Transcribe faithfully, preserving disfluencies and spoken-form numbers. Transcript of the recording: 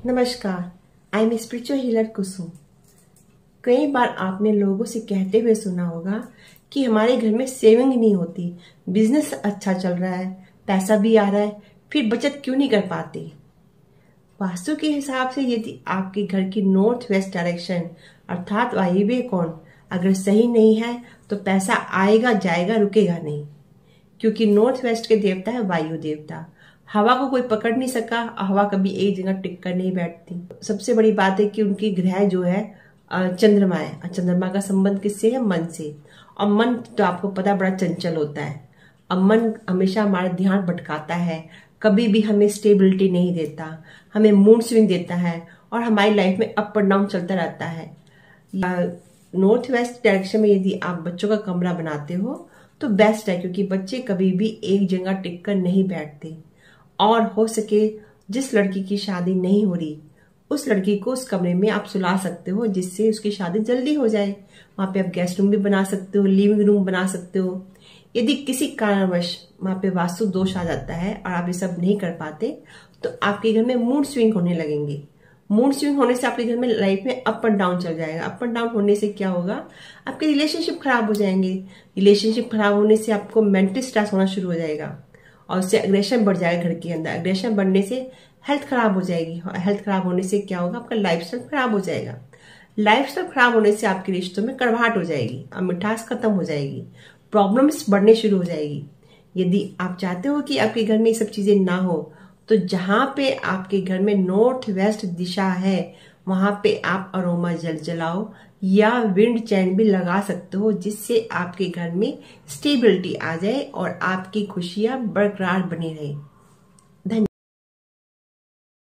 नमस्कार, I am spiritual healer Kusum. कई बार आपने लोगों से कहते हुए सुना होगा कि हमारे घर में सेविंग नहीं होती, बिजनेस अच्छा चल रहा है, पैसा भी आ रहा है, फिर बचत क्यों नहीं कर पाते। वास्तु के हिसाब से यदि आपके घर की नॉर्थ वेस्ट डायरेक्शन अर्थात वायव्य कोण अगर सही नहीं है तो पैसा आएगा जाएगा, रुकेगा नहीं। क्योंकि नॉर्थ वेस्ट के देवता है वायु देवता। हवा को कोई पकड़ नहीं सका, हवा कभी एक जगह टिक कर नहीं बैठती। सबसे बड़ी बात है कि उनकी ग्रह जो है चंद्रमा है। चंद्रमा का संबंध किससे है? मन से। और मन तो आपको पता बड़ा चंचल होता है। अब मन हमेशा हमारा ध्यान भटकाता है, कभी भी हमें स्टेबिलिटी नहीं देता, हमें मूड स्विंग देता है और हमारी लाइफ में अप और डाउन चलता रहता है। नॉर्थ वेस्ट डायरेक्शन में यदि आप बच्चों का कमरा बनाते हो तो बेस्ट है, क्योंकि बच्चे कभी भी एक जगह टिक कर नहीं बैठते। और हो सके जिस लड़की की शादी नहीं हो रही उस लड़की को उस कमरे में आप सुला सकते हो, जिससे उसकी शादी जल्दी हो जाए। वहां पे आप गेस्ट रूम भी बना सकते हो, लिविंग रूम बना सकते हो। यदि किसी कारणवश वहां पे वास्तु दोष आ जाता है और आप ये सब नहीं कर पाते तो आपके घर में मूड स्विंग होने लगेंगे। मूड स्विंग होने से आपके घर में लाइफ में अप एंड डाउन चल जाएगा। अप एंड डाउन होने से क्या होगा? आपके रिलेशनशिप खराब हो जाएंगे। रिलेशनशिप खराब होने से आपको मेंटल स्ट्रेस होना शुरू हो जाएगा और उससे अग्रेशन बढ़ जाएगा घर के अंदर। अग्रेशन बढ़ने से हेल्थ खराब हो जाएगी। हेल्थ खराब होने से क्या होगा? आपका लाइफस्टाइल खराब हो जाएगा। लाइफस्टाइल खराब होने से आपके रिश्तों में कड़वाहट हो जाएगी और मिठास खत्म हो जाएगी, प्रॉब्लम्स बढ़ने शुरू हो जाएगी। यदि आप चाहते हो कि आपके घर में ये सब चीजें ना हो तो जहां पे आपके घर में नॉर्थ वेस्ट दिशा है वहां पे आप अरोमा जल जलाओ या विंड चैन भी लगा सकते हो, जिससे आपके घर में स्टेबिलिटी आ जाए और आपकी खुशियां बरकरार बनी रहे।